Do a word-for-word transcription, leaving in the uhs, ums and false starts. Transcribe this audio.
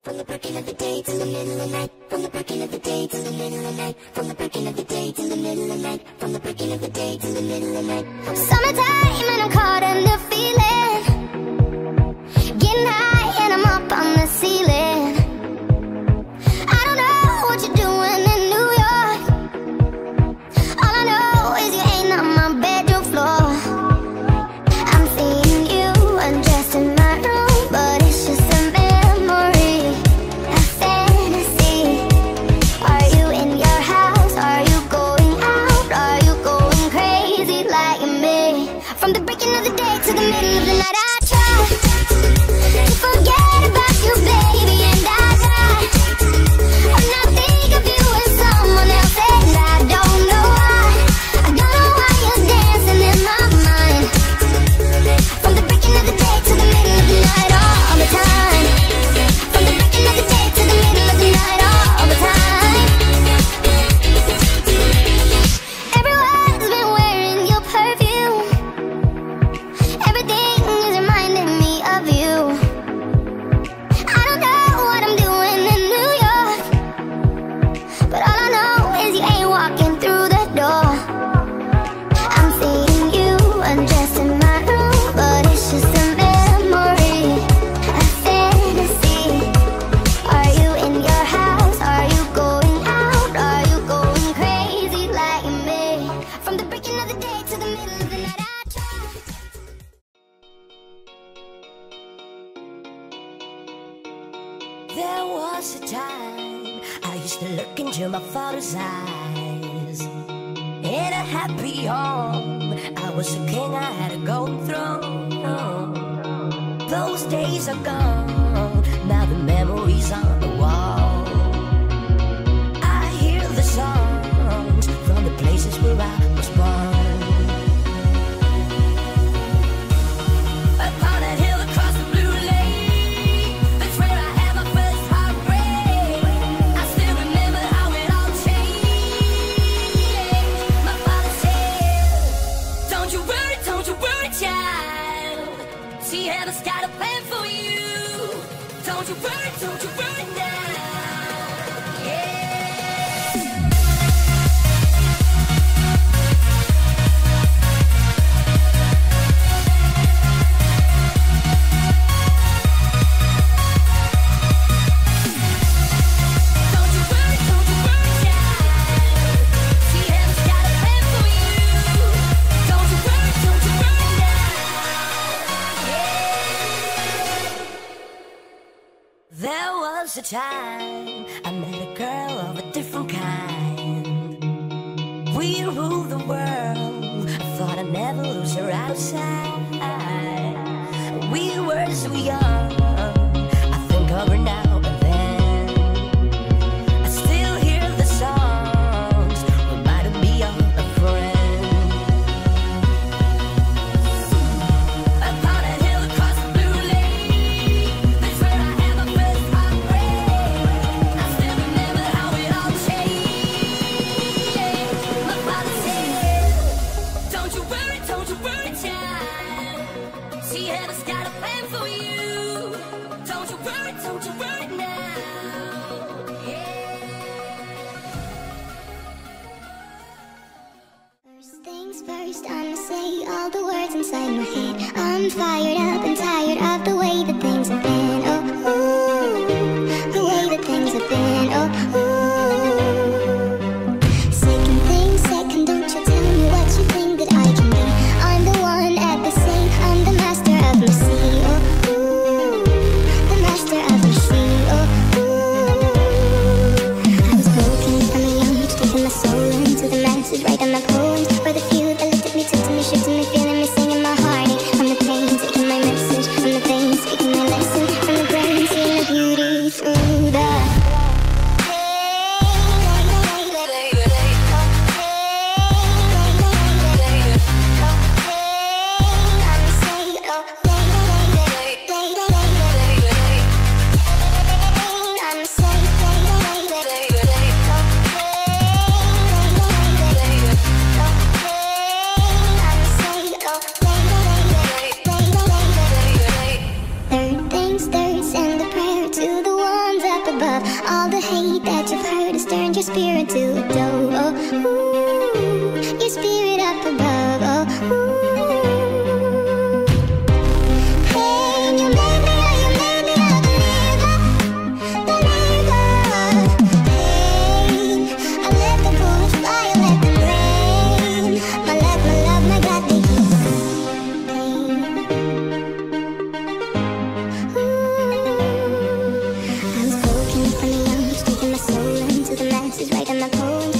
From the breaking of the day till the middle of the night. From the breaking of the day till the middle of the night. From the breaking of the day till the middle of the night. From the breaking of the day till the middle of the night. Summertime and I'm caught in the feeling. Getting high and I'm up on the ceiling. I don't know what you're doing in New York. All I know is you ain't on my bedroom floor. I'm seeing you undressed in my room, but it's just a memory, a fantasy. Are you in your house? Are you going out? Are you going crazy like me? From the breaking of the day to the middle of the night, I try to forget about you, baby, and I try. I'm not thinking of you as someone else, and I don't know why. I don't know why you're dancing in my mind. From the breaking of the day to the middle of the night, all the time. From the breaking of the day to the middle of the night, all the time. Everyone's been wearing your perfume. Everything is reminding me of you. I don't know what I'm doing in New York, but all I know is you ain't walking through the door. I'm seeing you undressed in my room, but it's just a memory, a fantasy. Are you in your house? Are you going out? Are you going crazy like me? From the breaking of the day to the middle of the night, I try. There was a time I used to look into my father's eyes. In a happy home, I was a king, I had a golden throne. Those days are gone, now the memories on the wall. I hear the songs from the places where I was born. Upon a hill across the blue lake, that's where I had my first heartbreak. I still remember how it all changed. My father said, don't you worry, don't you worry, child. See, heaven's got a plan for you. Don't you worry, don't you worry now. Yeah. Don't you worry, don't you worry, child. See, heaven's got a plan for you. Don't you worry, don't you worry now. Yeah. There was a time I met a girl of a different kind. We ruled the world. I thought I'd never lose her outside. We were so young. I think of her now and then. I still hear the songs reminding me of a friend. Upon a hill across the blue lake, that's where I had my first heartbreak. I still remember how it all changed. My father said, don't you worry, don't you worry, child. See, heaven's got a plan for you. Don't you worry, don't you worry now. Yeah. First things first, I'ma say all the words inside my head. I'm fired up and tired of the way that things have been. Oh, ooh, the way that things have been. Oh, ooh. Second thing, second, don't you tell me what you think that I can be. I'm the one at the same, I'm the master of my sea. Oh, ooh, the master of my sea. Oh, ooh. I was broken from a young age, taking my soul into the masses, writing my poems for the few that looked at me, took to me, shook to me, feeling me, singing my heart. I'm the pain, taking my medicine. your spirit to adore. Oh, ooh, your spirit up above. Oh, ooh. Hey, you made me, oh, you made me a believer, believer. Hey, I let the bullets fly, I let them rain. My love, my love, my God, they heal pain. Ooh. I was broken from the young, speaking my soul into the masses, writing my poems.